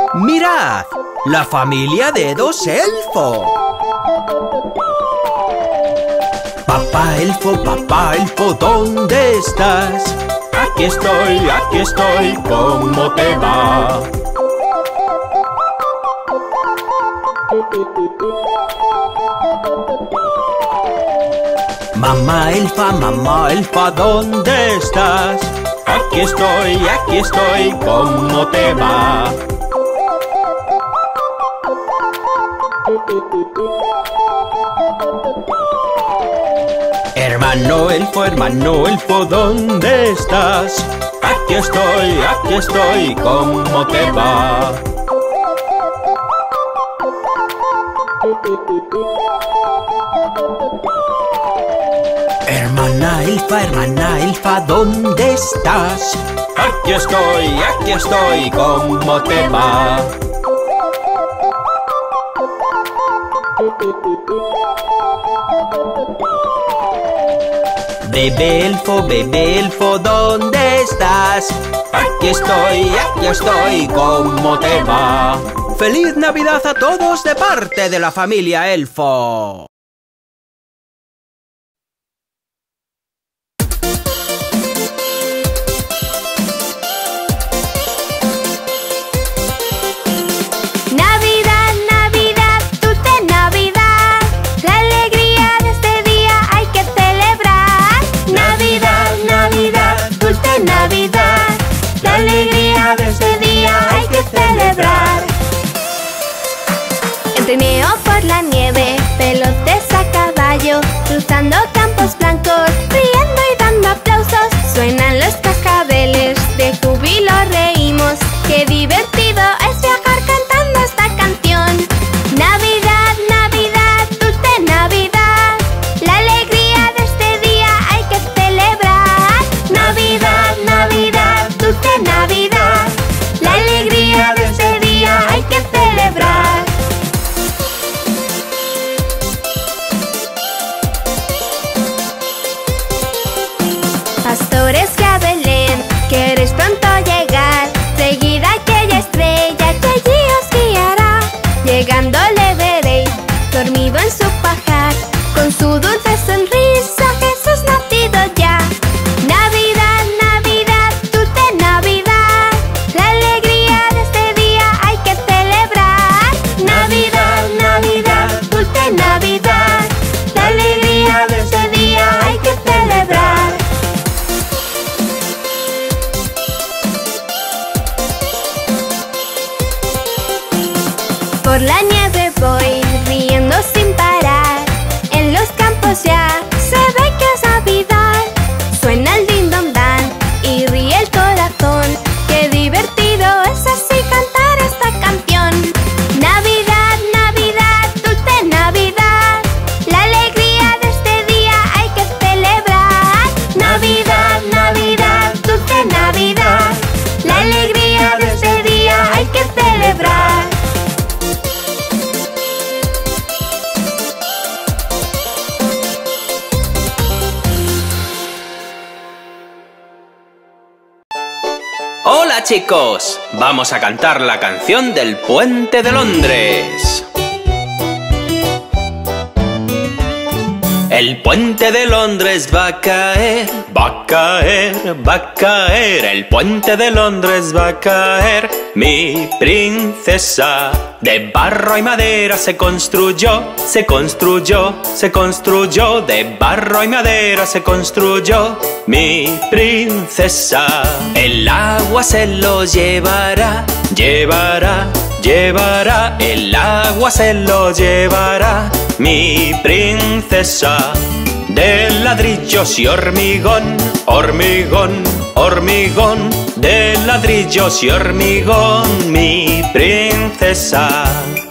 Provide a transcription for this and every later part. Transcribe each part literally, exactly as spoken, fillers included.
¡Mirad! ¡La familia de dos elfos! Papá elfo, papá elfo, ¿dónde estás? Aquí estoy, aquí estoy, ¿cómo te va? Mamá elfa, mamá elfa, ¿dónde estás? Aquí estoy, aquí estoy, ¿cómo te va? Hermano elfo, hermano elfo, ¿dónde estás? Aquí estoy, aquí estoy, ¿cómo te va? Hermana elfa, hermana elfa, ¿dónde estás? Aquí estoy, aquí estoy, ¿cómo te va? Bebé elfo, bebé elfo, ¿dónde estás? Aquí estoy, aquí estoy, ¿cómo te va? ¡Feliz Navidad a todos de parte de la familia elfo! Trineo por la nieve, pelotes a caballo, cruzando campos blancos, riendo y dando aplausos. Suenan los cascabeles, de júbilo reímos. Qué divertido es viajar cantando esta canción. Navidad, Navidad, dulce Navidad, la alegría de este día hay que celebrar. Navidad, Navidad, dulce Navidad, la alegría de este día hay que celebrar. Pastores que a Belén queréis pronto llegar, seguid aquella estrella que allí os guiará. Llegando le veréis, dormido en su pajar, con su dulce sonrisa Jesús nacido ya. Navidad, Navidad, dulce Navidad, la alegría de este día hay que celebrar. Navidad, Navidad, dulce Navidad, la alegría de este día hay que celebrar. Por la nieve voy, riendo sin parar. En los campos ya se ve que es Navidad. Suena el din don dan y ríe el corazón. Qué divertido es así cantar esta canción. Navidad, Navidad, dulce Navidad, la alegría de este día hay que celebrar. Navidad, Navidad, dulce Navidad, la alegría de este día hay que celebrar. ¡Hola chicos! Vamos a cantar la canción del Puente de Londres. El puente de Londres va a caer, va a caer, va a caer. El puente de Londres va a caer, mi princesa. De barro y madera se construyó, se construyó, se construyó. De barro y madera se construyó, mi princesa. El agua se lo llevará, llevará, llevará. El agua se lo llevará, mi princesa. De ladrillos y hormigón, hormigón, hormigón. De ladrillos y hormigón, mi princesa.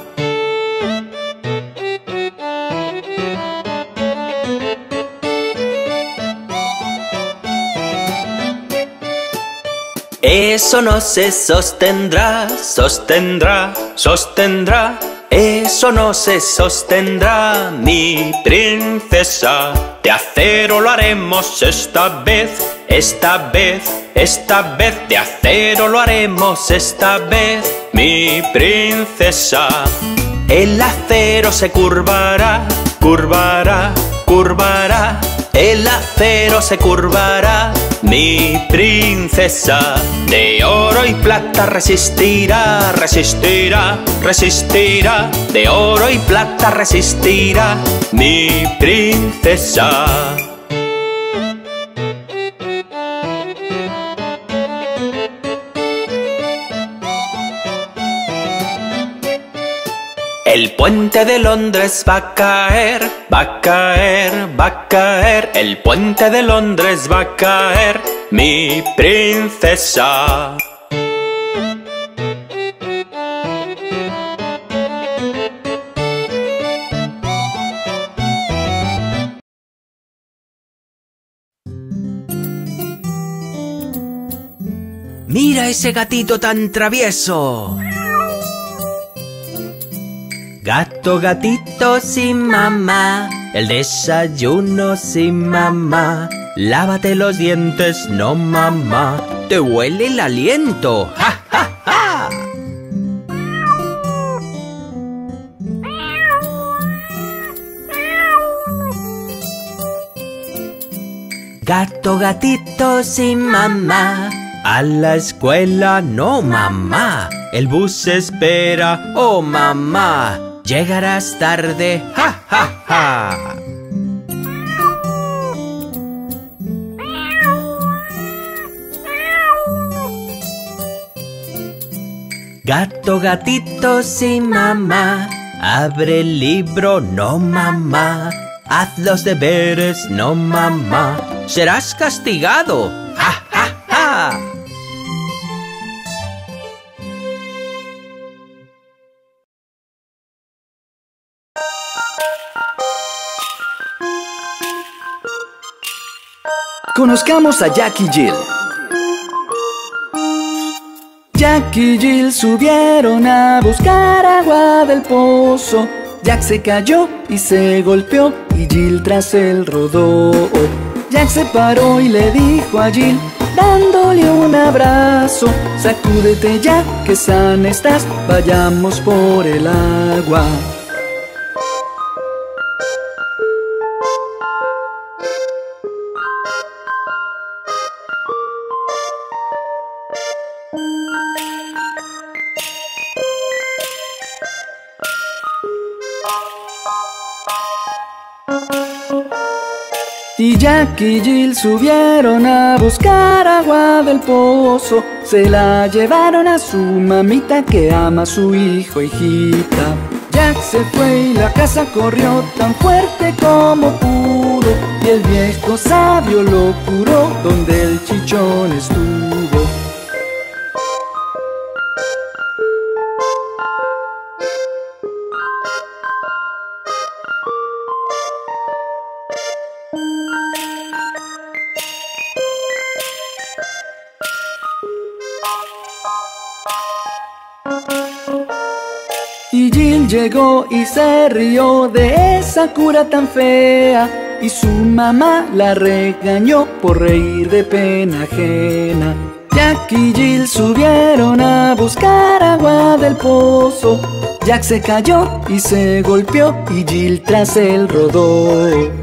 Eso no se sostendrá, sostendrá, sostendrá. Eso no se sostendrá, mi princesa. De acero lo haremos esta vez, esta vez, esta vez. De acero lo haremos esta vez, mi princesa. El acero se curvará, curvará, curvará. El acero se curvará, mi princesa. De oro y plata resistirá, resistirá, resistirá. De oro y plata resistirá, mi princesa. El puente de Londres va a caer, va a caer, va a caer. El puente de Londres va a caer, mi princesa. ¡Mira ese gatito tan travieso! Gato, gatito sin mamá, el desayuno sin mamá. Lávate los dientes, no mamá, te huele el aliento. ¡Ja, ja, ja! Gato, gatito sin mamá, a la escuela no mamá. El bus espera, oh mamá. Llegarás tarde, ja, ja, ja. Gato, gatito sin mamá, abre el libro, no mamá. Haz los deberes, no mamá. Serás castigado, ja, ja, ja. Conozcamos a Jack y Jill. Jack y Jill subieron a buscar agua del pozo. Jack se cayó y se golpeó y Jill tras él rodó. Jack se paró y le dijo a Jill, dándole un abrazo: sacúdete ya que sana estás, vayamos por el agua. Y Jack y Jill subieron a buscar agua del pozo. Se la llevaron a su mamita que ama a su hijo, hijita. Jack se fue y la casa corrió tan fuerte como pudo. Y el viejo sabio lo curó donde el chichón estuvo. Y Jill llegó y se rió de esa cura tan fea, y su mamá la regañó por reír de pena ajena. Jack y Jill subieron a buscar agua del pozo. Jack se cayó y se golpeó y Jill tras él rodó.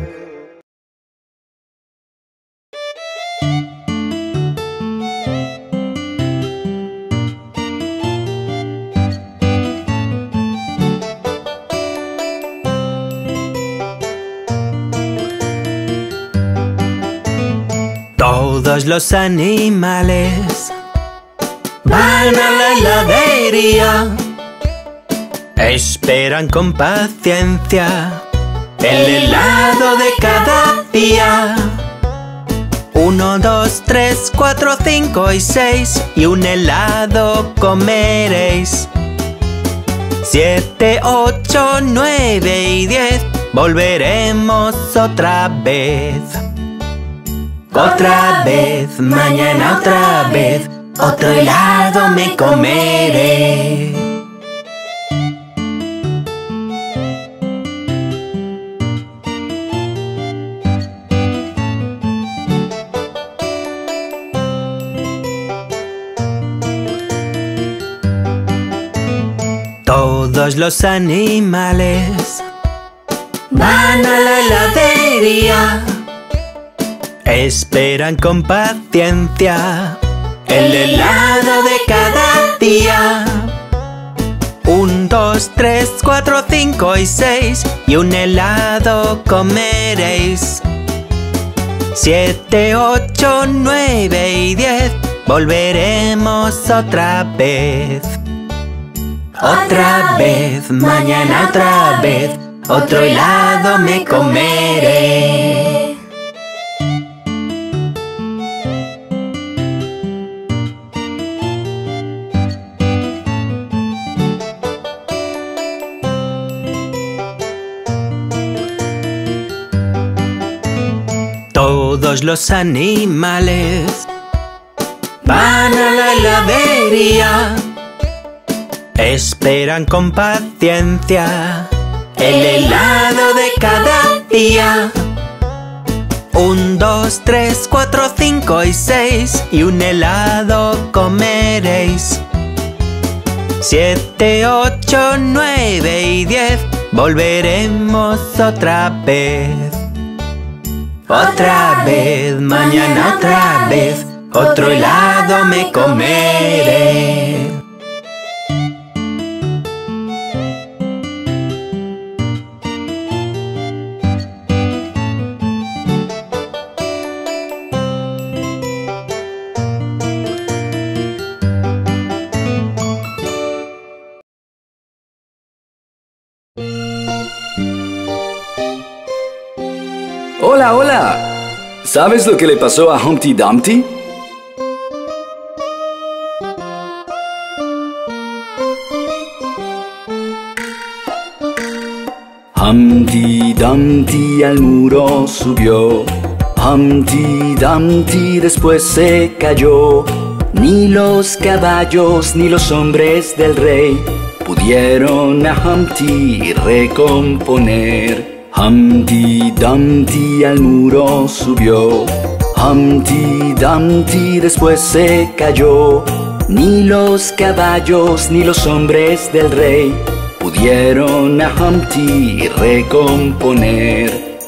Todos los animales van a la heladería, esperan con paciencia el helado de cada día. Uno, dos, tres, cuatro, cinco y seis, y un helado comeréis. Siete, ocho, nueve y diez, volveremos otra vez. Otra vez, mañana otra vez, otro helado me comeré. Todos los animales van a la heladería, esperan con paciencia el helado de cada día. Un, dos, tres, cuatro, cinco y seis, y un helado comeréis. Siete, ocho, nueve y diez, volveremos otra vez. Otra vez, mañana otra vez, otro helado me comeré. Todos los animales van a la heladería, esperan con paciencia el helado de cada día. Un, dos, tres, cuatro, cinco y seis, y un helado comeréis. Siete, ocho, nueve y diez, volveremos otra vez. Otra vez, mañana otra vez, otro helado me comeré. Hola, hola. ¿Sabes lo que le pasó a Humpty Dumpty? Humpty Dumpty al muro subió, Humpty Dumpty después se cayó. Ni los caballos ni los hombres del rey pudieron a Humpty recomponer. Humpty Dumpty al muro subió, Humpty Dumpty después se cayó. Ni los caballos ni los hombres del rey pudieron a Humpty recomponer.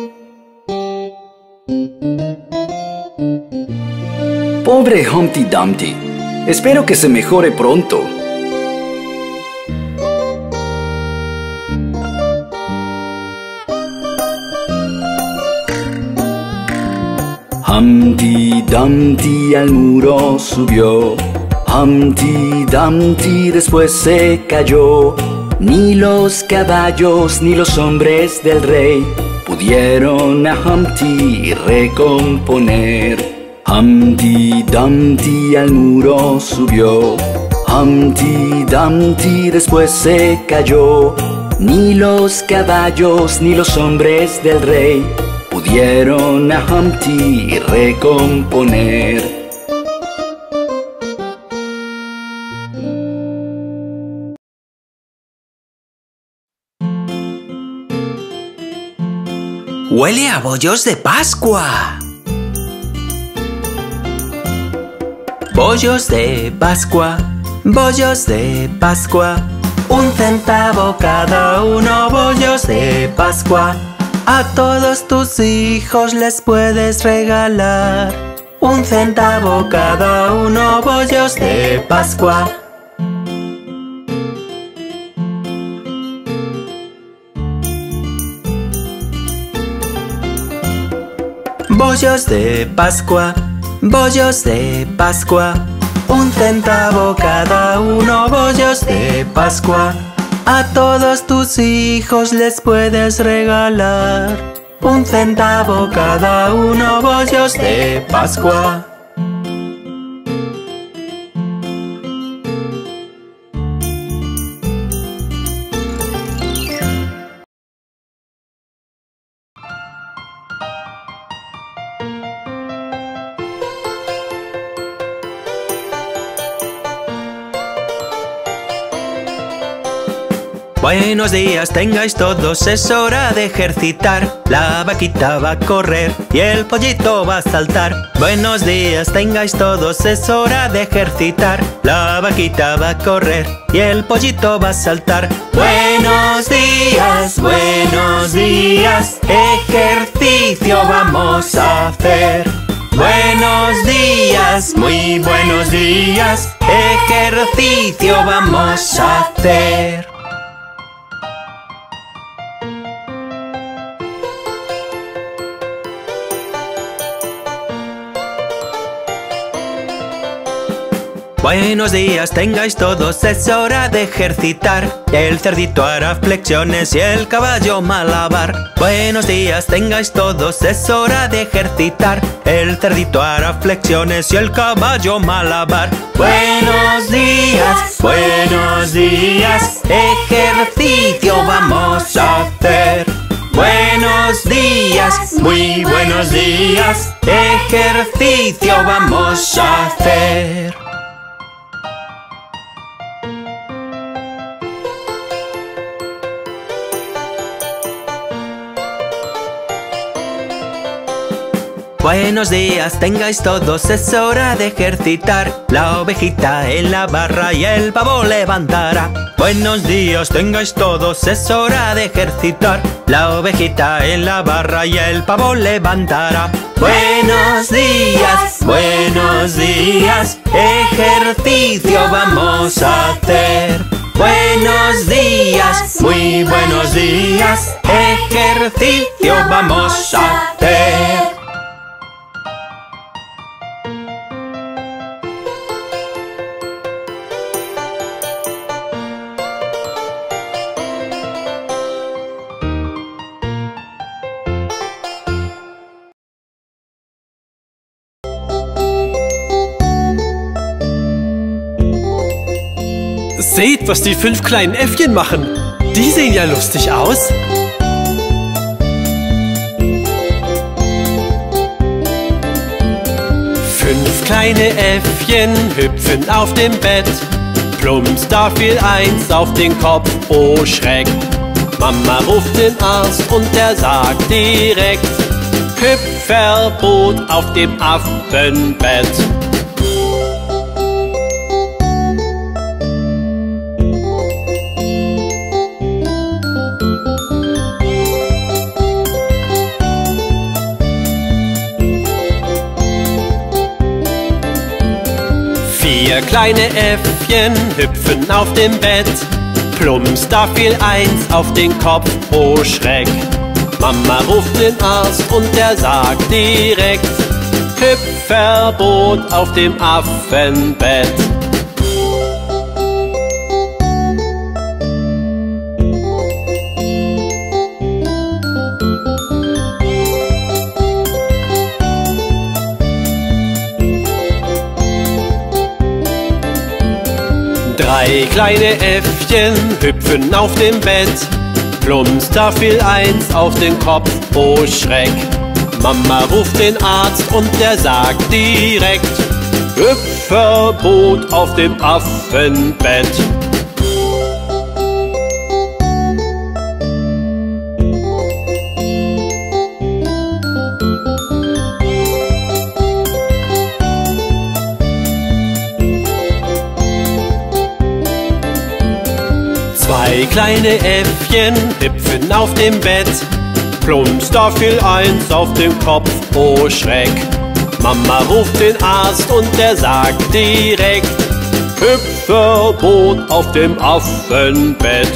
Pobre Humpty Dumpty, espero que se mejore pronto. Humpty Dumpty al muro subió, Humpty Dumpty después se cayó. Ni los caballos ni los hombres del rey pudieron a Humpty recomponer. Humpty Dumpty al muro subió, Humpty Dumpty después se cayó. Ni los caballos ni los hombres del rey pudieron a Humpty recomponer. ¡Huele a bollos de Pascua! Bollos de Pascua, bollos de Pascua, un centavo cada uno, bollos de Pascua. A todos tus hijos les puedes regalar un centavo cada uno, bollos de Pascua. Bollos de Pascua, bollos de Pascua, un centavo cada uno, bollos de Pascua. A todos tus hijos les puedes regalar un centavo cada uno, bollos de Pascua. Buenos días tengáis todos, es hora de ejercitar. La vaquita va a correr y el pollito va a saltar. Buenos días tengáis todos, es hora de ejercitar. La vaquita va a correr y el pollito va a saltar. Buenos días, buenos días, ejercicio vamos a hacer. Buenos días, muy buenos días, ejercicio vamos a hacer. Buenos días tengáis todos, es hora de ejercitar. El cerdito hará flexiones y el caballo malabar. Buenos días tengáis todos, es hora de ejercitar. El cerdito hará flexiones y el caballo malabar. Buenos días, buenos días, ejercicio vamos a hacer. Buenos días, muy buenos días, ejercicio vamos a hacer. Buenos días tengáis todos, es hora de ejercitar. La ovejita en la barra y el pavo levantará. Buenos días tengáis todos, es hora de ejercitar. La ovejita en la barra y el pavo levantará. Buenos días, buenos días, ejercicio vamos a hacer. Buenos días, muy buenos días, ejercicio vamos a hacer. Seht, was die fünf kleinen Äffchen machen. Die sehen ja lustig aus. Fünf kleine Äffchen hüpfen auf dem Bett. Plumps, da fiel eins auf den Kopf, oh Schreck. Mama ruft den Arzt und der sagt direkt: Hüpfverbot auf dem Affenbett. Vier kleine Äffchen hüpfen auf dem Bett. Plumps, da fiel eins auf den Kopf, oh Schreck. Mama ruft den Arzt und der sagt direkt: Hüpfverbot auf dem Affenbett. Drei kleine Äffchen hüpfen auf dem Bett. Plumps, da fiel eins auf den Kopf, oh Schreck. Mama ruft den Arzt und der sagt direkt: Hüpfverbot auf dem Affenbett. Zwei kleine Äffchen hüpfen auf dem Bett. Plumps, da fiel eins auf den Kopf, oh Schreck. Mama ruft den Arzt und der sagt direkt: Hüpfverbot auf dem Affenbett.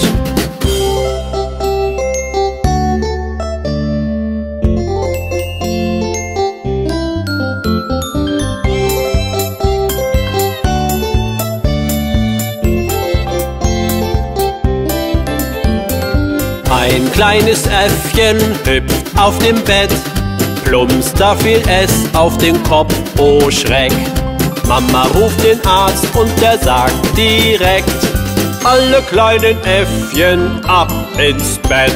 Ein kleines Äffchen hüpft auf dem Bett. Plumps, da fiel es auf den Kopf, oh Schreck. Mama ruft den Arzt und der sagt direkt: Alle kleinen Äffchen ab ins Bett.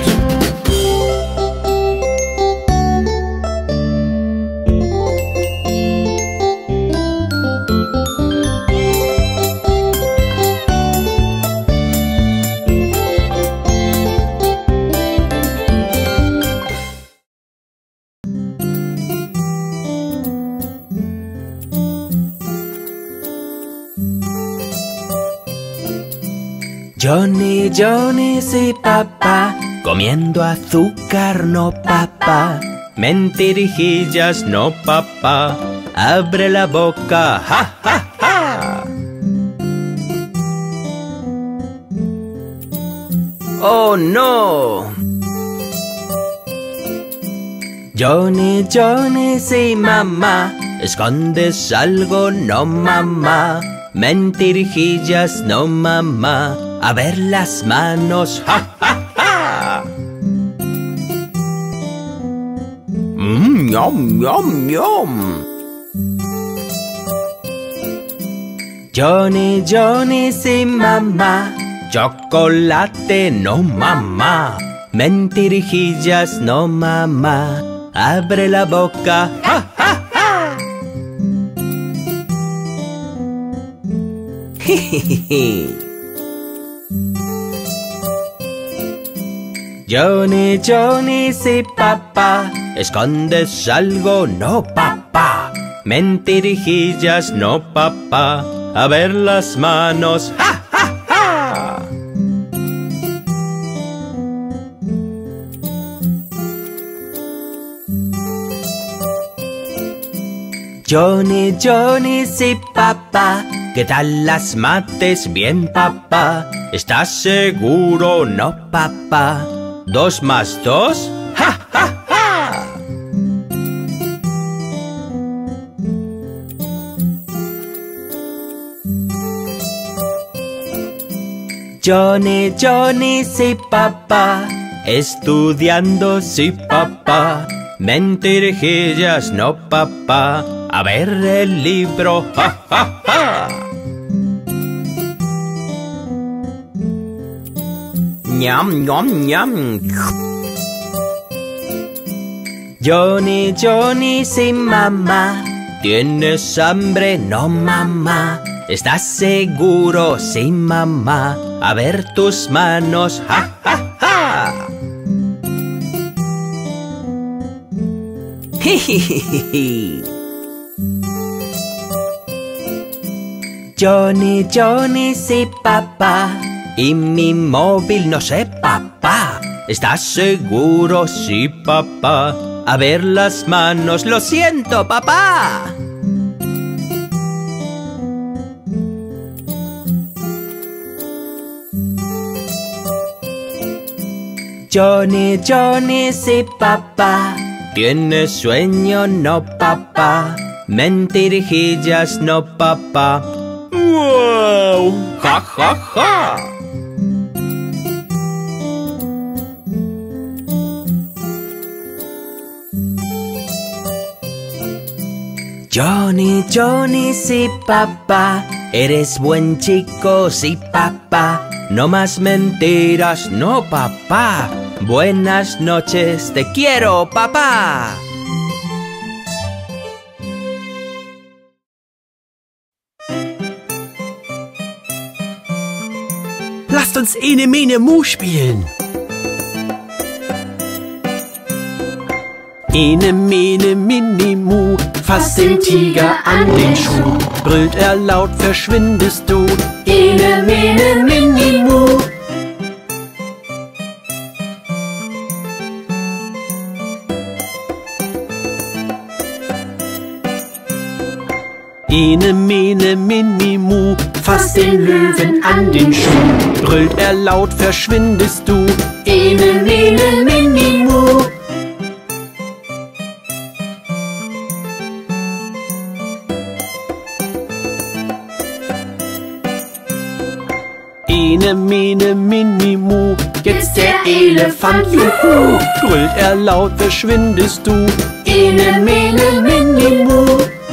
Johnny, Johnny, sí, papá. Comiendo azúcar, no, papá. Mentirijillas, no, papá. Abre la boca, ja, ja, ja. ¡Oh, no! Johnny, Johnny, sí, mamá. ¿Escondes algo? No, mamá. Mentirijillas, no, mamá. A ver las manos, ja, ja, ja. Mmm, yum, yum, yum. Johnny, Johnny, sí, mamá. Chocolate, no, mamá. Mentirijillas, no, mamá. Abre la boca, ja, ja, ja. Johnny, Johnny, sí, papá. ¿Escondes algo? No, papá. Mentirijillas, no, papá. A ver las manos, ja, ja, ja. Johnny, Johnny, sí, papá. ¿Qué tal las mates? Bien, papá. ¿Estás seguro? No, papá. ¿Dos más dos? ¡Ja, ja, ja! Johnny, Johnny, sí, papá. Estudiando, sí, papá. Mentirijillas, no, papá. A ver el libro, ja, ja, ja. Ñam, ñam, ñam. Johnny, Johnny, sí, mamá. ¿Tienes hambre? No, mamá. ¿Estás seguro? Sí, mamá. A ver tus manos, ja, ja, ja. Jijijiji. Johnny, Johnny, sí, papá. Y mi móvil, no sé, papá. ¿Estás seguro? Sí, papá. A ver las manos, lo siento, papá. Johnny, Johnny, sí, papá. ¿Tienes sueño? No, papá. Mentirijillas, no, papá. ¡Wow! ¡Ja, ja, ja! Johnny, Johnny, sí, papá. Eres buen chico, sí, papá. No más mentiras, no, papá. Buenas noches, te quiero, papá. Lasst uns Ene, Mene, Mu spielen. Ene, Mene, Mini, Mu, fass den Tiger an den Schuh. Brüllt er laut, verschwindest du. Ene, Mene, Mini, Mu. Ene, Mene, Mini, Mu, fass den Löwen an den Schuh. Brüllt er laut, verschwindest du. Ene, Mene, Mini, Mu. Ene, Mene, Mini, Mu, jetzt der Elefant, juhu. Brüllt er laut, verschwindest du. Ene, Mene, Mini, Mu.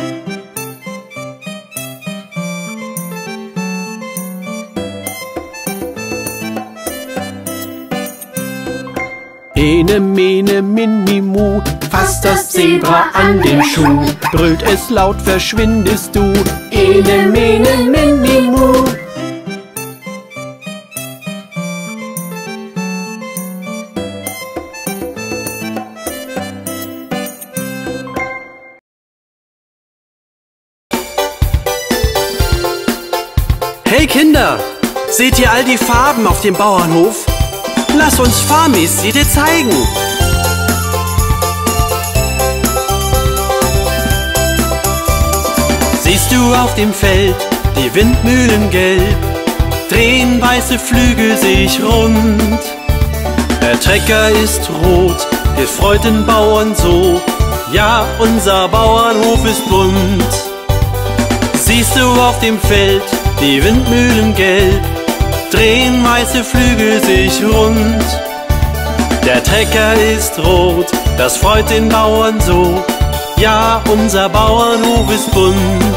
Ene, Mene, Mini, Mu, fass das Zebra an den Schuh. Brüllt es laut, verschwindest du. Ene, Mene, Mini, Mu. Hey Kinder, Seht ihr all die Farben auf dem Bauernhof? Lass uns Farmis sie dir zeigen. Siehst du auf dem Feld die Windmühlen gelb, drehen weiße Flügel sich rund. Der Trecker ist rot, der freut den Bauern so, ja, unser Bauernhof ist bunt. Siehst du auf dem Feld die Windmühlen gelb, drehen weiße Flügel sich rund. Der Trecker ist rot, das freut den Bauern so, ja, unser Bauernhof ist bunt.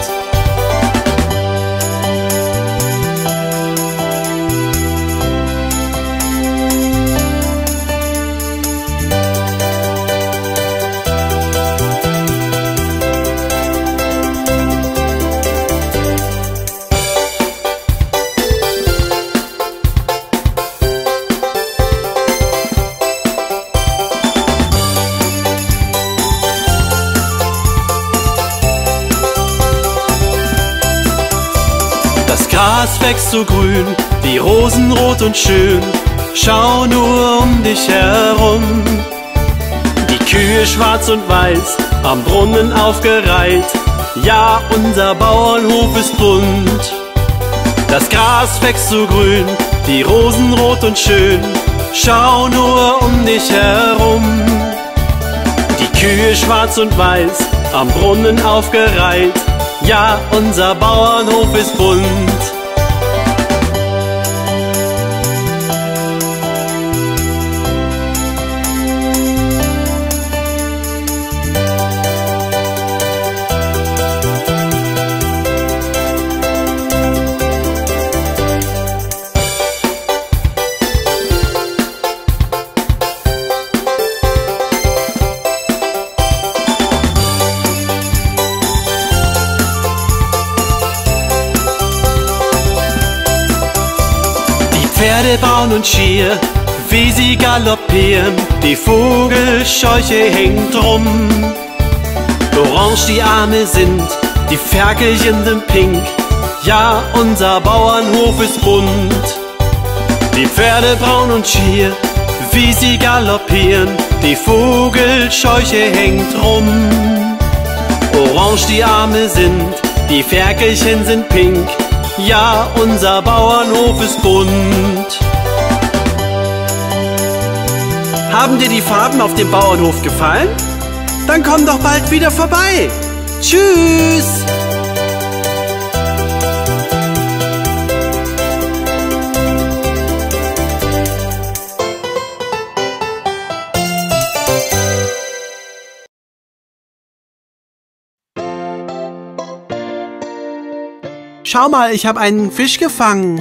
Das Gras wächst so grün, die Rosen rot und schön. Schau nur um dich herum. Die Kühe schwarz und weiß, am Brunnen aufgereiht. Ja, unser Bauernhof ist bunt. Das Gras wächst so grün, die Rosen rot und schön. Schau nur um dich herum. Die Kühe schwarz und weiß, am Brunnen aufgereiht. Ja, unser Bauernhof ist bunt. Pferde braun und schier, wie sie galoppieren, die Vogelscheuche hängt drum. Orange die Arme sind, die Ferkelchen sind pink, ja, unser Bauernhof ist bunt. Die Pferde braun und schier, wie sie galoppieren, die Vogelscheuche hängt drum. Orange die Arme sind, die Ferkelchen sind pink, ja, unser Bauernhof ist bunt. Haben dir die Farben auf dem Bauernhof gefallen? Dann komm doch bald wieder vorbei. Tschüss! Schau mal, ich habe einen Fisch gefangen.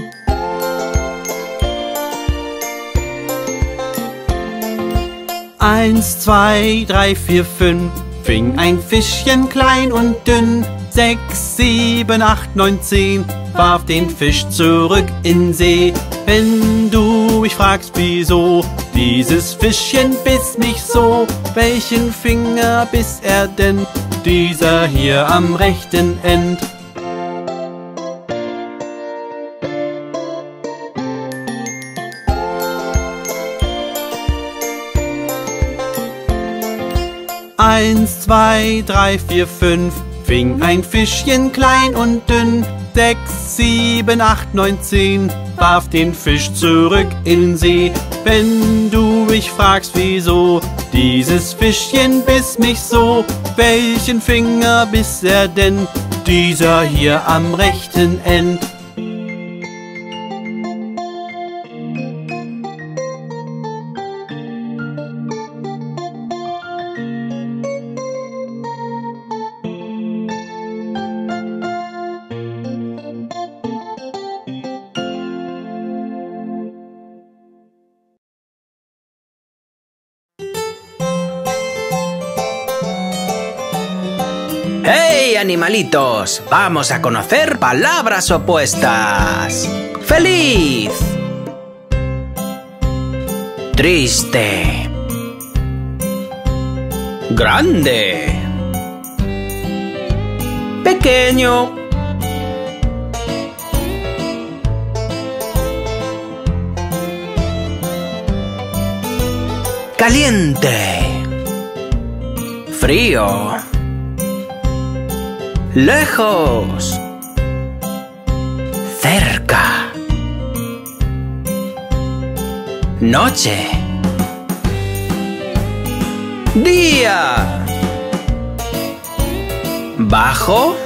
Eins, zwei, drei, vier, fünf, fing ein Fischchen klein und dünn. Sechs, sieben, acht, neun, zehn, warf den Fisch zurück in See. Wenn du mich fragst, wieso, dieses Fischchen biss mich so. Welchen Finger biss er denn? Dieser hier am rechten End. Eins, zwei, drei, vier, fünf, fing ein Fischchen klein und dünn. Sechs, sieben, acht, neun, zehn, warf den Fisch zurück in See. Wenn du mich fragst, wieso, dieses Fischchen biss mich so. Welchen Finger biss er denn? Dieser hier am rechten End. ¡Hey, animalitos! ¡Vamos a conocer palabras opuestas! ¡Feliz! Triste. Grande. Pequeño. Caliente. Frío. Lejos. Cerca. Noche. Día. Bajo.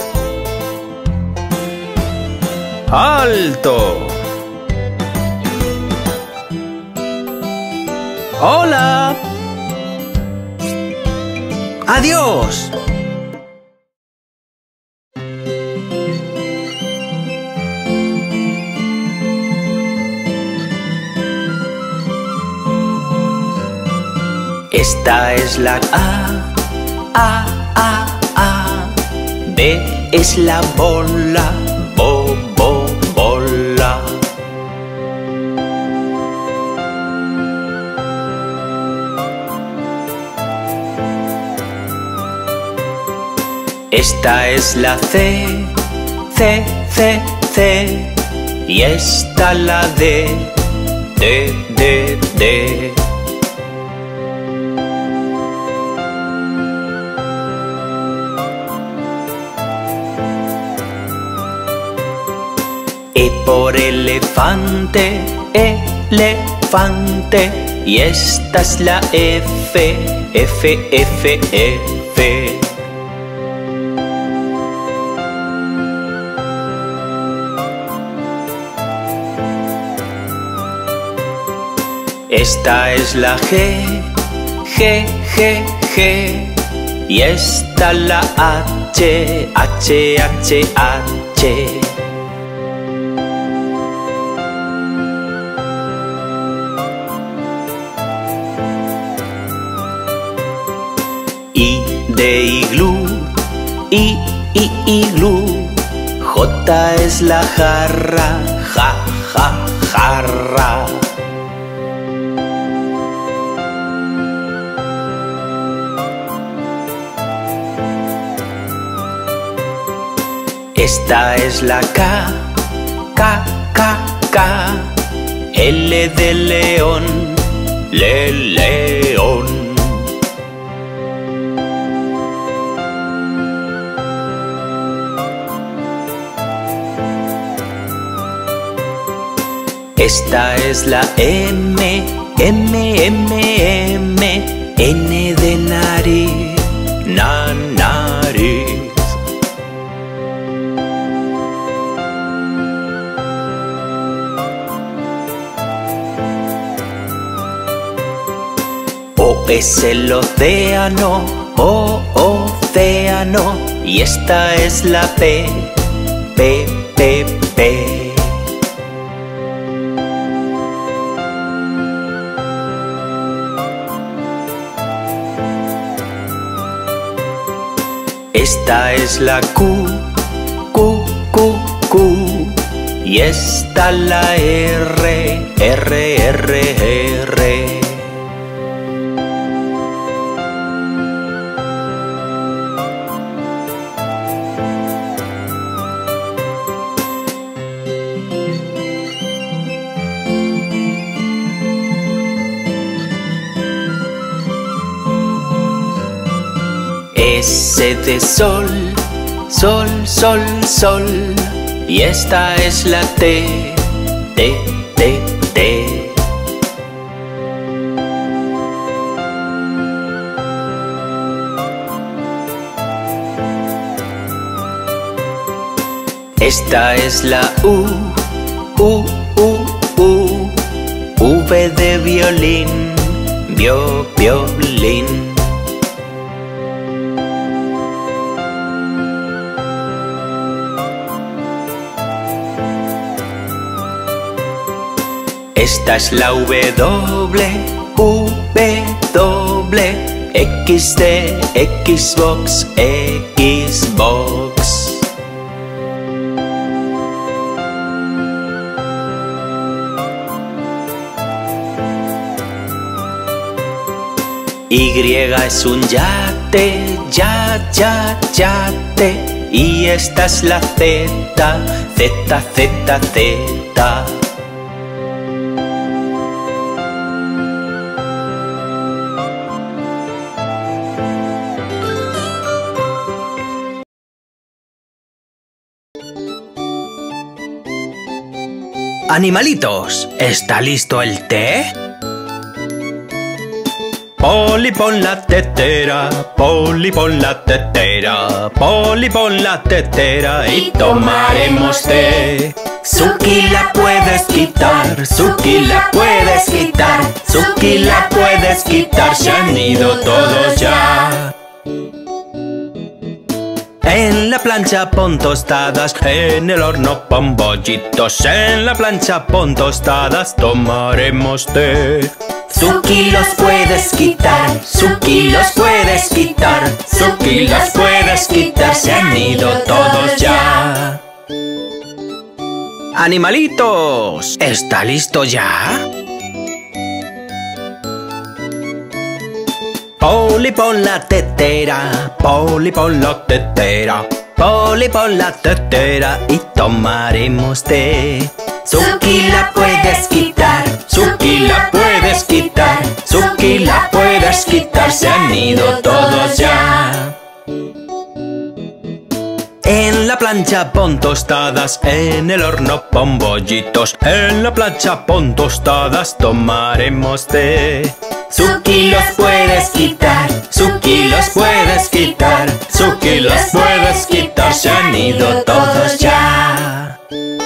Alto. Hola. Adiós. Esta es la A, A, A, A. B es la bola, bo, bo, bola. Esta es la C, C, C, C. Y esta la D, D, D, D. E por elefante, elefante. Y esta es la F, F, F, F. Esta es la G, G, G, G. Y esta la H, H, H, H. I de iglú, I, I, iglú. J es la jarra, ja, ja, jarra. Esta es la K, K, K, K. L de león, le, león. Esta es la M, M, M, M. N de nariz, na, nariz. O es el océano, o, océano. Y esta es la P, P, P, P. Esta es la Q, Q, Q, Q. Y esta la R, R, R, R. S de sol, sol, sol, sol. Y esta es la T, T, T, T. Esta es la U, U, U, U. V de violín, vio, violín. Esta es la W, W, X de Xbox, Xbox. Y es un yate, ya, ya, yate. Y esta es la Z, Z, Z, Z. Animalitos, ¿está listo el té? Polly, pon la tetera, Polly, pon la tetera, Polly, pon la tetera y tomaremos té. Suki la puedes quitar, Suki la puedes quitar, Suki la puedes quitar, se han ido todos ya. En la plancha pon tostadas, en el horno pon bollitos, en la plancha pon tostadas, tomaremos té. Suki los puedes quitar, Suki los puedes quitar, Suki los puedes quitar, se han ido todos ya. Animalitos, ¿está listo ya? Polly, pon la tetera, Polly, pon la tetera, Polly, pon la tetera y tomaremos té. Suki la puedes quitar, Suki la puedes quitar, Suki la puedes quitar, se han ido todos ya. En la plancha pon tostadas, en el horno pon bollitos, en la plancha pon tostadas, tomaremos té. Suki los puedes quitar, Suki los puedes quitar, Suki los puedes quitar, se han ido todos ya.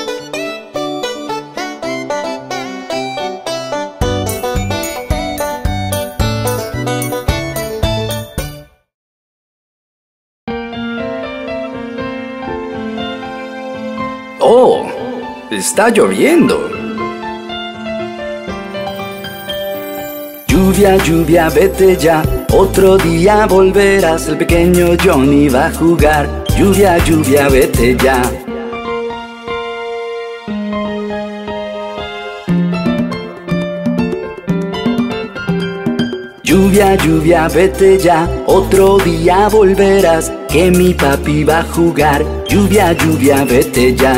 ¡Oh! ¡Está lloviendo! Lluvia, lluvia, vete ya, otro día volverás, el pequeño Johnny va a jugar. Lluvia, lluvia, vete ya. Lluvia, lluvia, vete ya, otro día volverás, que mi papi va a jugar. Lluvia, lluvia, vete ya.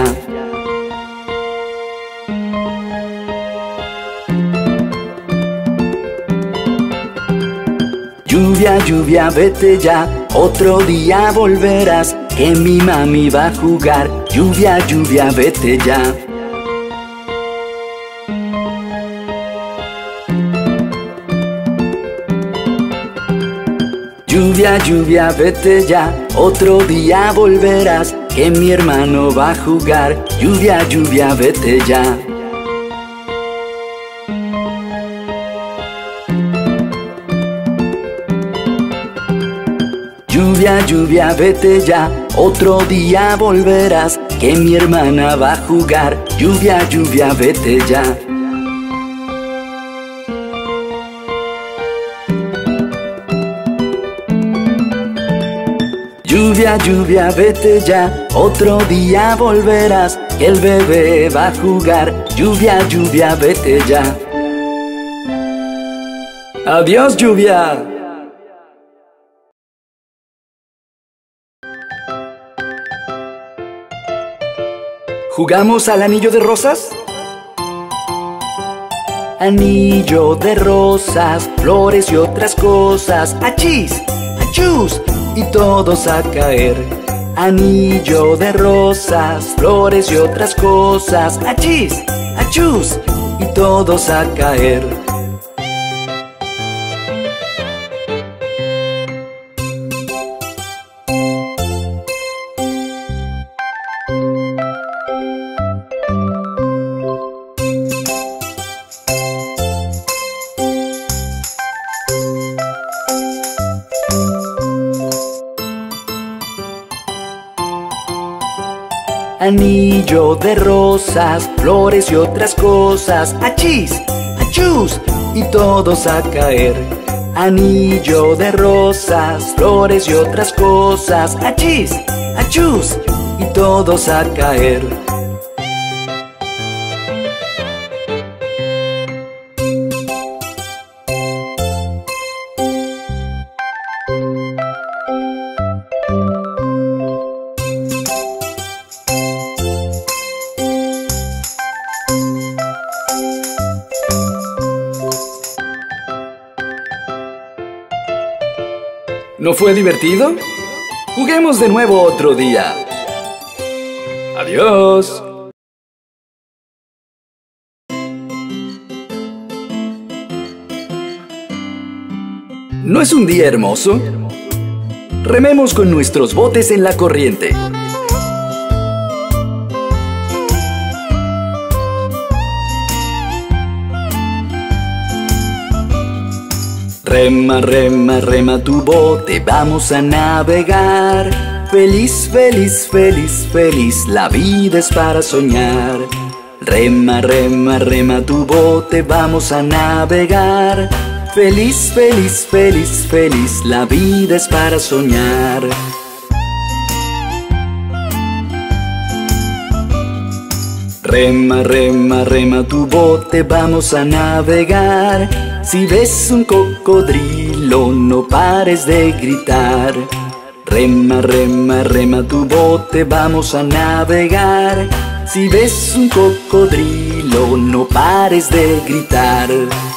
Lluvia, lluvia, vete ya, otro día volverás, que mi mami va a jugar. Lluvia, lluvia, vete ya. Lluvia, lluvia, vete ya, otro día volverás, que mi hermano va a jugar. Lluvia, lluvia, vete ya. Lluvia, lluvia, vete ya, otro día volverás, que mi hermana va a jugar. Lluvia, lluvia, vete ya. Lluvia, lluvia, vete ya, otro día volverás, que el bebé va a jugar. Lluvia, lluvia, vete ya. ¡Adiós, lluvia! ¿Jugamos al anillo de rosas? Anillo de rosas, flores y otras cosas. ¡Achís! ¡Achús! Y todos a caer. Anillo de rosas, flores y otras cosas. ¡Achís! ¡Achús! Y todos a caer. Anillo de rosas, flores y otras cosas. ¡Achís! ¡Achús! Y todos a caer. Anillo de rosas, flores y otras cosas. ¡Achís! ¡Achús! Y todos a caer. ¿No fue divertido? Juguemos de nuevo otro día. Adiós. ¿No es un día hermoso? Rememos con nuestros botes en la corriente. Rema, rema, rema tu bote, vamos a navegar. Feliz, feliz, feliz, feliz, la vida es para soñar. Rema, rema, rema tu bote, vamos a navegar. Feliz, feliz, feliz, feliz, la vida es para soñar. Rema, rema, rema tu bote, vamos a navegar. Si ves un cocodrilo, no pares de gritar. Rema, rema, rema tu bote, vamos a navegar. Si ves un cocodrilo, no pares de gritar.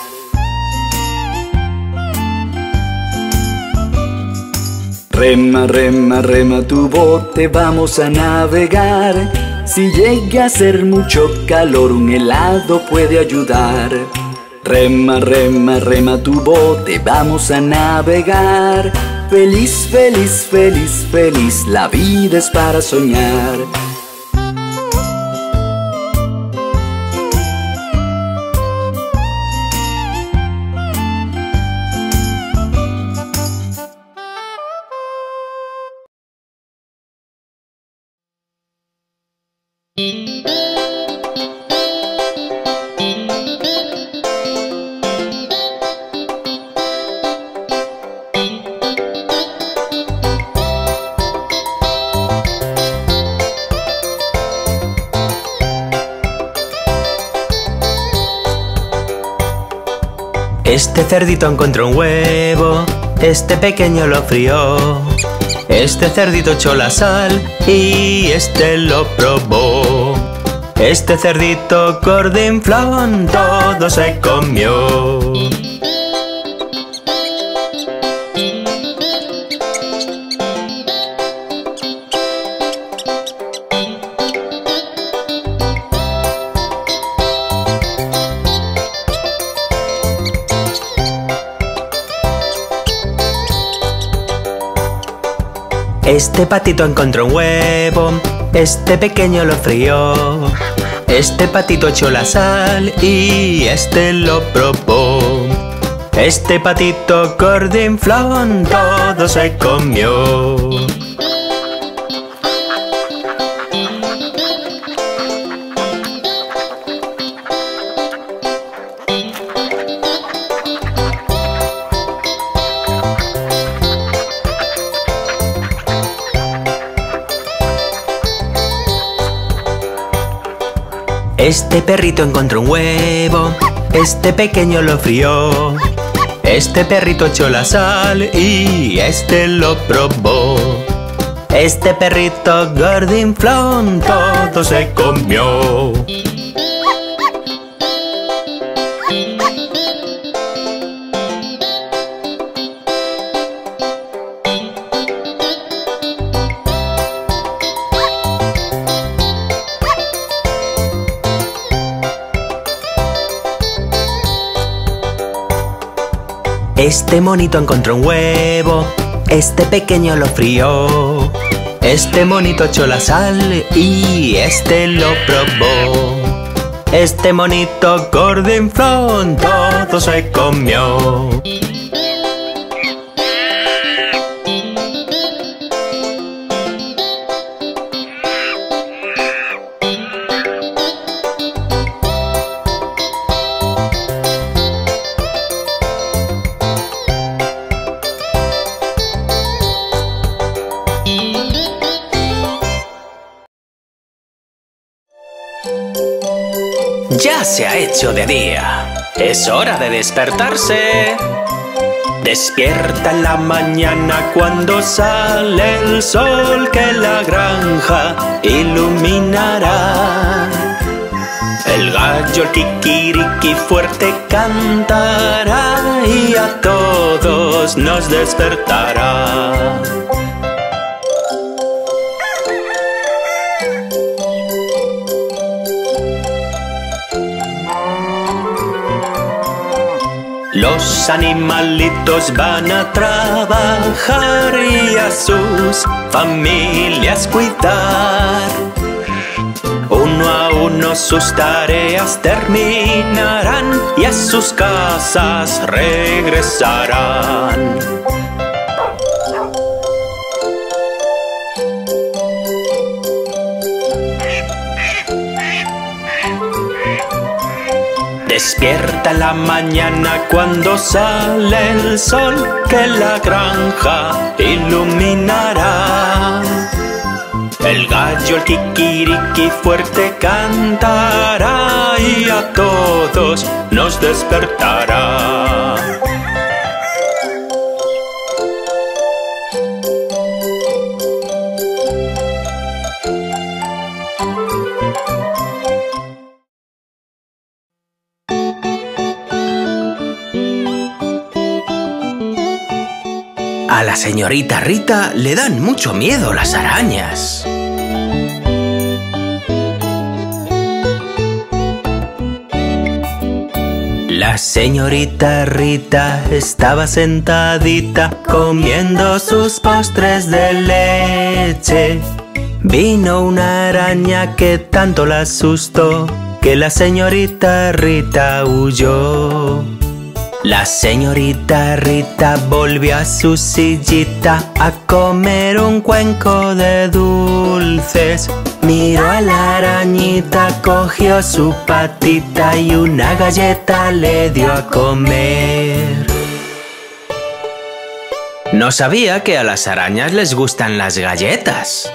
Rema, rema, rema tu bote, vamos a navegar. Si llega a ser mucho calor, un helado puede ayudar. Rema, rema, rema tu bote, vamos a navegar. Feliz, feliz, feliz, feliz, la vida es para soñar. Este cerdito encontró un huevo, este pequeño lo frió. Este cerdito echó la sal y este lo probó. Este cerdito gordinflón todo se comió. Este patito encontró un huevo, este pequeño lo frió. Este patito echó la sal y este lo probó. Este patito gordinflón todo se comió. Este perrito encontró un huevo, este pequeño lo frió. Este perrito echó la sal y este lo probó. Este perrito gordinflón todo se comió. Este monito encontró un huevo, este pequeño lo frió. Este monito echó la sal y este lo probó. Este monito gordinflón todo se comió. Ya se ha hecho de día, es hora de despertarse. Despierta en la mañana cuando sale el sol que la granja iluminará. El gallo, el kikiriki fuerte cantará y a todos nos despertará. Los animalitos van a trabajar y a sus familias cuidar. Uno a uno sus tareas terminarán y a sus casas regresarán. Despierta en la mañana cuando sale el sol, que la granja iluminará. El gallo, el kikiriki fuerte cantará y a todos nos despertará. A la señorita Rita le dan mucho miedo las arañas. La señorita Rita estaba sentadita comiendo sus postres de leche. Vino una araña que tanto la asustó que la señorita Rita huyó. La señorita Rita volvió a su sillita a comer un cuenco de dulces. Miró a la arañita, cogió su patita y una galleta le dio a comer. No sabía que a las arañas les gustan las galletas.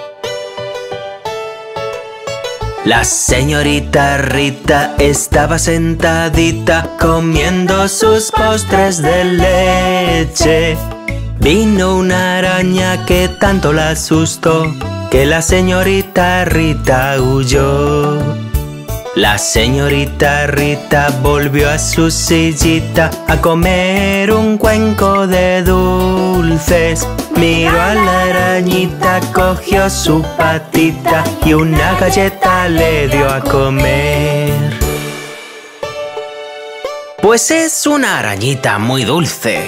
La señorita Rita estaba sentadita comiendo sus postres de leche. Vino una araña que tanto la asustó que la señorita Rita huyó. La señorita Rita volvió a su sillita a comer un cuenco de dulces. Miró a la arañita, cogió su patita y una galleta le dio a comer. Pues es una arañita muy dulce.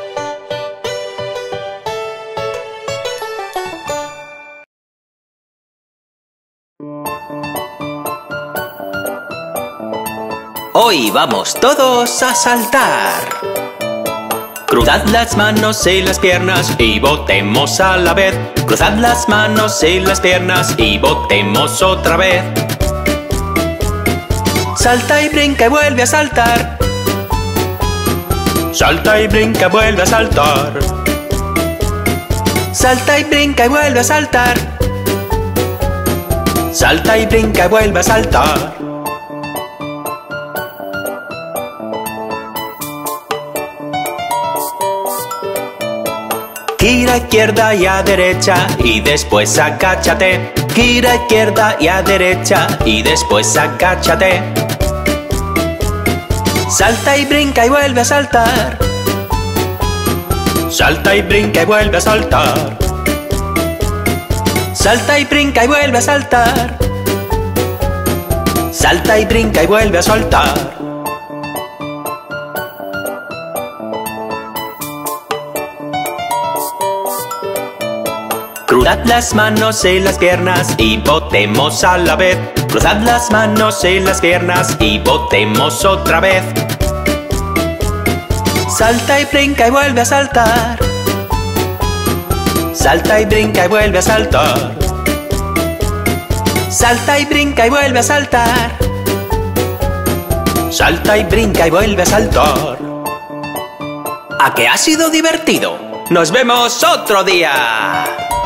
Hoy vamos todos a saltar. Cruzad las manos y las piernas y botemos a la vez. Cruzad las manos y las piernas y botemos otra vez. Salta y brinca y vuelve a saltar. Salta y brinca y vuelve a saltar. Salta y brinca y vuelve a saltar. Salta y brinca y vuelve a saltar. Gira a izquierda y a derecha y después agáchate. Gira a izquierda y a derecha y después agáchate. Salta y brinca y vuelve a saltar. Salta y brinca y vuelve a saltar. Salta y brinca y vuelve a saltar. Salta y brinca y vuelve a saltar. Cruzad las manos y las piernas y botemos a la vez. Cruzad las manos y las piernas y botemos otra vez. Salta y brinca y vuelve a saltar. Salta y brinca y vuelve a saltar. Salta y brinca y vuelve a saltar. Salta y brinca y vuelve a saltar. ¿A que ha sido divertido? ¡Nos vemos otro día!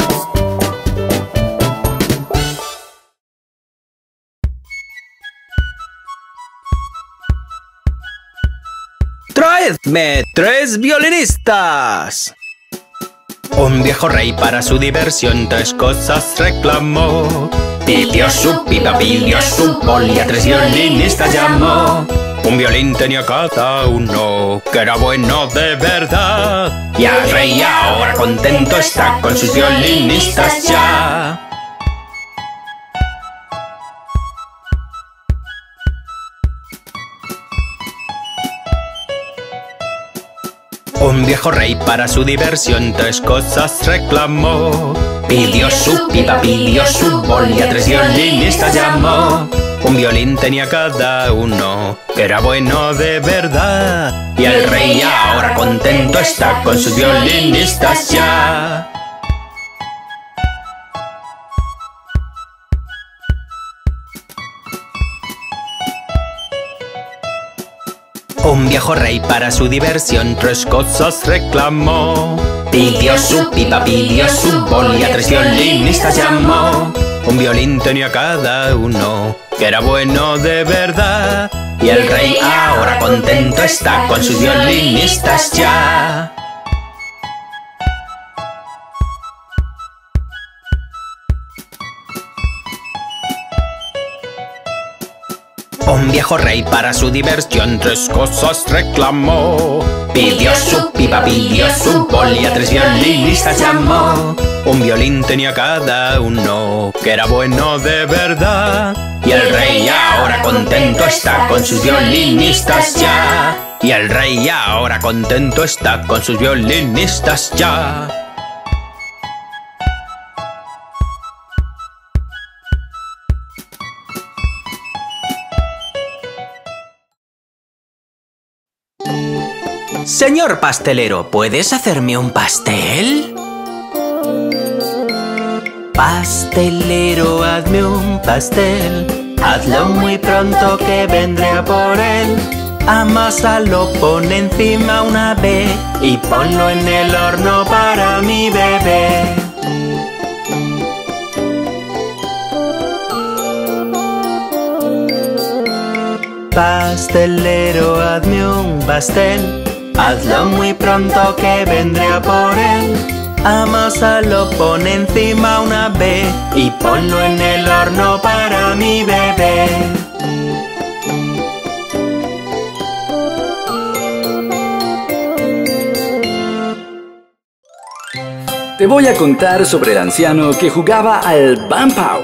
¡Traedme tres violinistas! Un viejo rey para su diversión tres cosas reclamó. Pidió su pipa, pidió su poli, a tres violinistas llamó. Un violín tenía cada uno, que era bueno de verdad. Y el rey ahora contento está con sus violinistas ya. Un viejo rey para su diversión tres cosas reclamó. Pidió su pipa, pidió su bol y a tres violinistas llamó. Un violín tenía cada uno, que era bueno de verdad. Y el rey ahora contento está con sus violinistas ya. Un viejo rey para su diversión tres cosas reclamó. Pidió su pipa, pidió su bol y a tres violinistas llamó. Un violín tenía cada uno, que era bueno de verdad. Y el rey ahora contento está con sus violinistas ya. Un viejo rey para su diversión tres cosas reclamó. Pidió su pipa, pidió su bol y a tres violinistas llamó. Un violín tenía cada uno, que era bueno de verdad. Y el rey ahora contento está con sus violinistas ya. Y el rey ahora contento está con sus violinistas ya. Señor pastelero, ¿puedes hacerme un pastel? Pastelero, hazme un pastel. Hazlo muy pronto que vendré a por él. Amásalo, pon encima una B y ponlo en el horno para mi bebé. Pastelero, hazme un pastel. Hazlo muy pronto que vendré a por él. Amásalo, pon encima una B y ponlo en el horno para mi bebé. Te voy a contar sobre el anciano que jugaba al Bam Pow.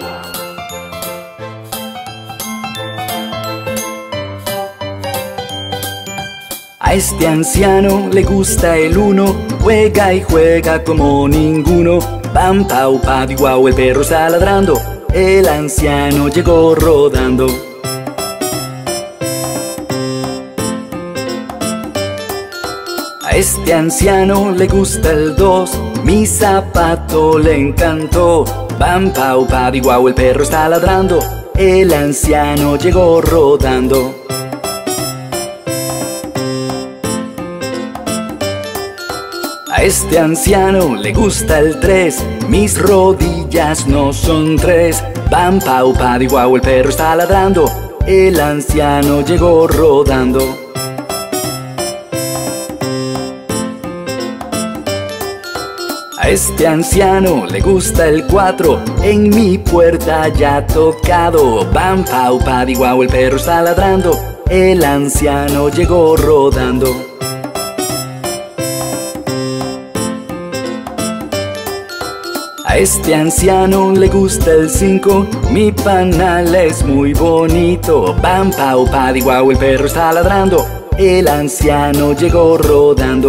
A este anciano le gusta el uno, juega y juega como ninguno. Bam, pau, padi, guau, el perro está ladrando, el anciano llegó rodando. A este anciano le gusta el dos, mi zapato le encantó. Bam, pau, padi, guau, el perro está ladrando, el anciano llegó rodando. A este anciano le gusta el tres, mis rodillas no son tres. Bam, pau, padi, guau, el perro está ladrando, el anciano llegó rodando. A este anciano le gusta el cuatro, en mi puerta ya ha tocado. Bam, pau, padi, guau, el perro está ladrando, el anciano llegó rodando. A este anciano le gusta el cinco, mi panal es muy bonito. Bam, pau, padi, guau, el perro está ladrando, el anciano llegó rodando.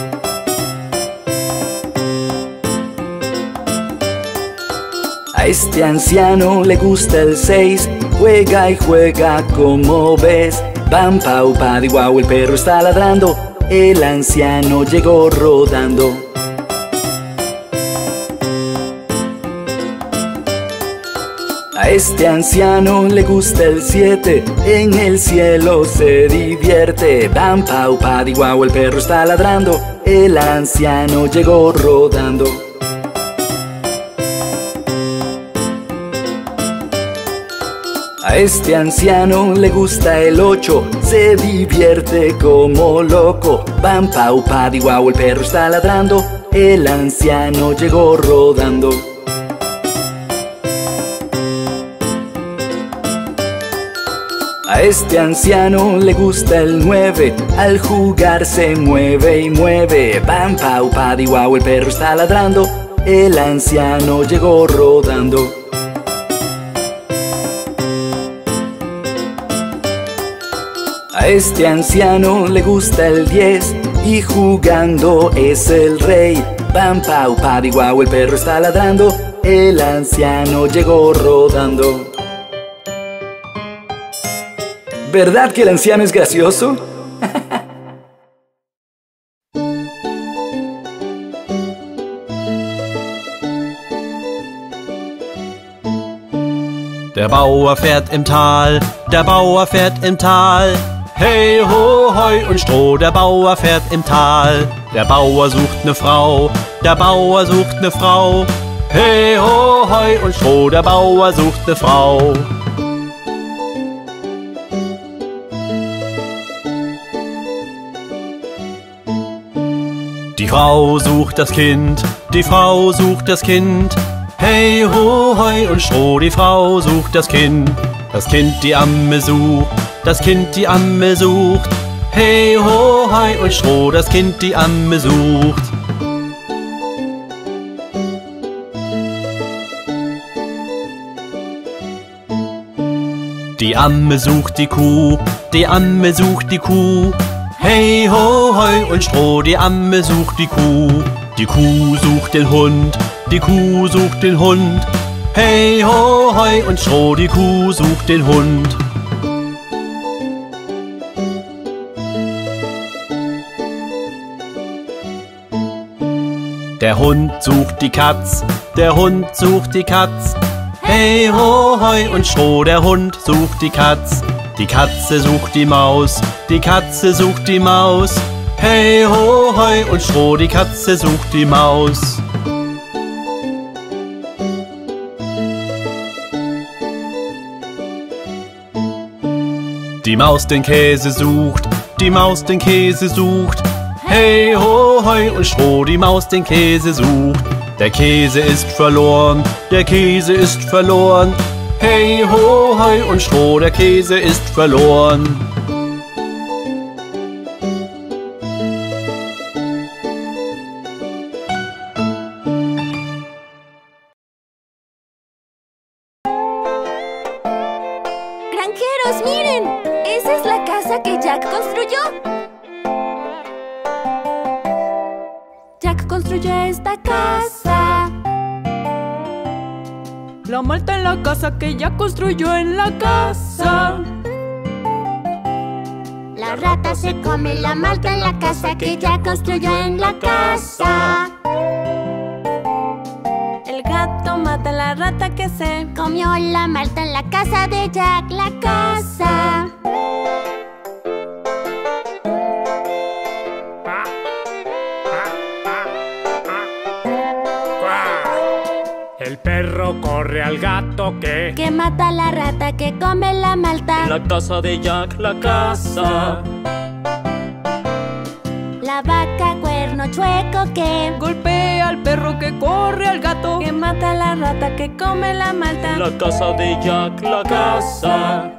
A este anciano le gusta el seis, juega y juega como ves. Bam, pau, padi, guau, el perro está ladrando, el anciano llegó rodando. A este anciano le gusta el siete, en el cielo se divierte. Bam, pau, padi, guau, el perro está ladrando, el anciano llegó rodando. A este anciano le gusta el ocho, se divierte como loco. Bam, pau, padi, guau, el perro está ladrando, el anciano llegó rodando. A este anciano le gusta el nueve, al jugar se mueve y mueve. Bam, pau, padi, guau, el perro está ladrando, el anciano llegó rodando. A este anciano le gusta el diez y jugando es el rey. Pam, pau, padi, guau, el perro está ladrando. El anciano llegó rodando. ¿Verdad que el anciano es gracioso? Der Bauer fährt im Tal, der Bauer fährt im Tal. Hey, ho, Heu und Stroh, der Bauer fährt im Tal. Der Bauer sucht ne Frau, der Bauer sucht ne Frau. Hey, ho, Heu und Stroh, der Bauer sucht ne Frau. Die Frau sucht das Kind, die Frau sucht das Kind. Hey, ho, Heu und Stroh, die Frau sucht das Kind. Das Kind die Amme sucht, das Kind die Amme sucht. Hey, ho, Heu und Stroh, das Kind die Amme sucht. Die Amme sucht die Kuh, die Amme sucht die Kuh. Hey, ho, Heu und Stroh, die Amme sucht die Kuh. Die Kuh sucht den Hund, die Kuh sucht den Hund. Hey, ho, Heu und Stroh, die Kuh sucht den Hund. Der Hund sucht die Katz, der Hund sucht die Katz. Hey, ho, Heu und Stroh, der Hund sucht die Katz. Die Katze sucht die Maus, die Katze sucht die Maus. Hey, ho, Heu und Stroh, die Katze sucht die Maus. Die Maus den Käse sucht, die Maus den Käse sucht. Hey, ho, Heu und Stroh, die Maus den Käse sucht. Der Käse ist verloren, der Käse ist verloren. Hey, ho, Heu und Stroh, der Käse ist verloren. ¡Granjeros, miren! ¡Esa es la casa que Jack construyó! Jack construyó esta casa. La malta en la casa que Jack construyó en la casa. La rata se come la malta en la casa que Jack construyó en la casa. El gato mata a la rata que se Comió la malta en la casa de Jack, la casa. El perro corre al gato que Que mata a la rata que come la malta. En la casa de Jack, la casa. La vaca cuerno chueco que golpea al perro que corre al gato que mata a la rata que come la malta. En la casa de Jack, la casa.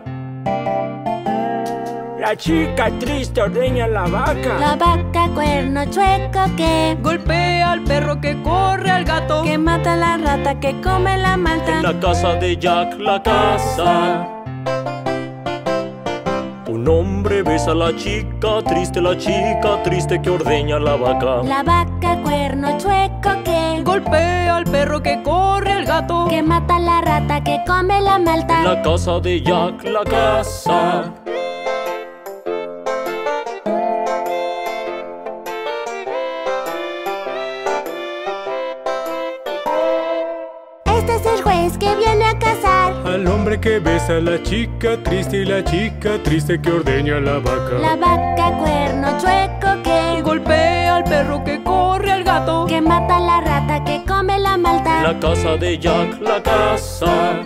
la chica triste ordeña la vaca. La vaca cuerno chueco que golpea al perro que corre al gato que mata a la rata que come la malta. En la casa de Jack, la casa. Un hombre besa a la chica triste, la chica triste que ordeña la vaca. La vaca cuerno chueco que golpea al perro que corre al gato que mata a la rata que come la malta. En la casa de Jack, la casa. Este es el juez que viene a cazar Al hombre que besa a la chica triste y la chica triste que ordeña la vaca. la vaca cuerno chueco que golpea al perro que corre al gato que mata a la rata que come la malta. En la casa de Jack, la casa.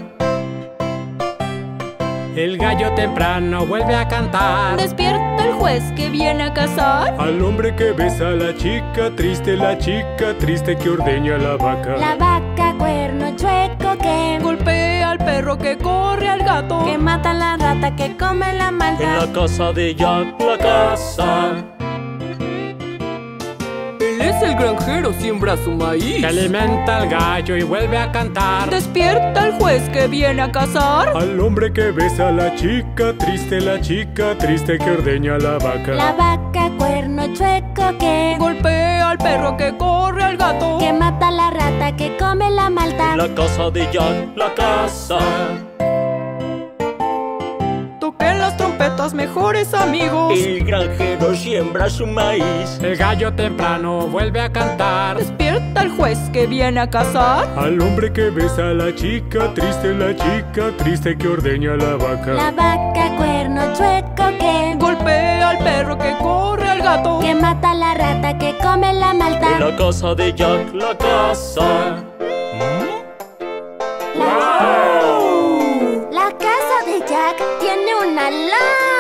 El gallo temprano vuelve a cantar. Despierta el juez que viene a cazar Al hombre que besa a la chica triste, la chica triste que ordeña la vaca. La vaca cuerno chueco que golpea al perro que corre al gato que mata a la rata que come la En malta. la casa de Jack, la casa. Él es el granjero, siembra su maíz. Se alimenta al gallo y vuelve a cantar. Despierta el juez que viene a cazar Al hombre que besa a la chica triste, la chica triste que ordeña la vaca. La vaca cuerno chueco chueco que golpea al perro que corre al gato, que mata a la rata que come la malta. La casa de Jack, la casa. Toquen las trompetas, mejores amigos. El granjero siembra su maíz. El gallo temprano vuelve a cantar. Despierta el juez que viene a cazar. Al hombre que besa a la chica triste, la chica triste que ordeña la vaca. La vaca cuerno chueco que golpea al perro que corre al gato, que mata a la rata que come la malta. La casa de Jack, la casa. La, la casa de Jack tiene una larga